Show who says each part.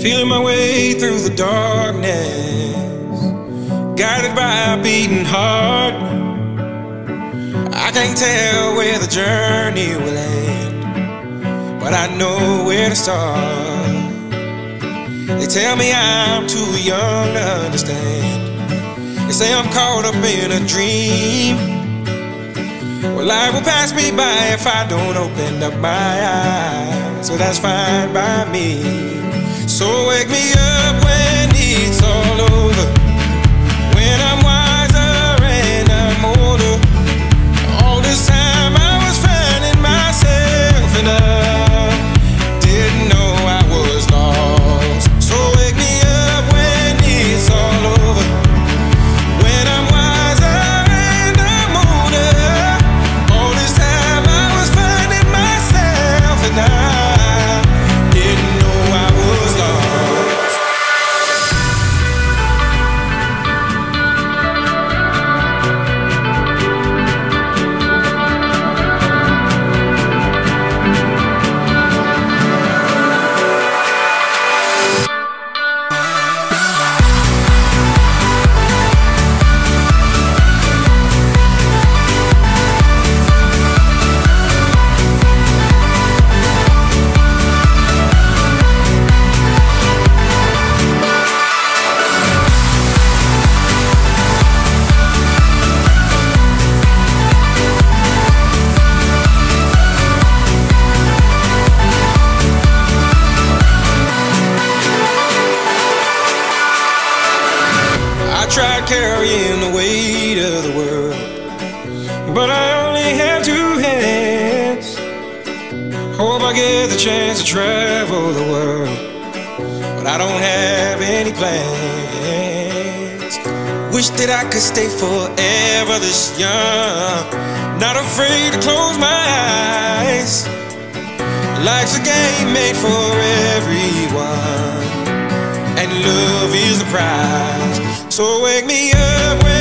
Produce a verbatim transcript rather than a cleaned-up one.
Speaker 1: Feeling my way through the darkness, guided by a beating heart. I can't tell where the journey will end, but I know where to start. They tell me I'm too young to understand. They say I'm caught up in a dream. Well, life will pass me by if I don't open up my eyes, so that's fine by me. So wake me up when it's all over, when I'm wiser and I'm older. All this time I was finding myself and I didn't know I was lost. So wake me up when it's all over, when I'm wiser and I'm older. All this time I was finding myself and I didn't know I was lost. I tried carrying the weight of the world, but I only have two hands. Hope I get the chance to travel the world, but I don't have any plans. Wish that I could stay forever this young, not afraid to close my eyes. Life's a game made for everyone, and love is the prize. So wake me up when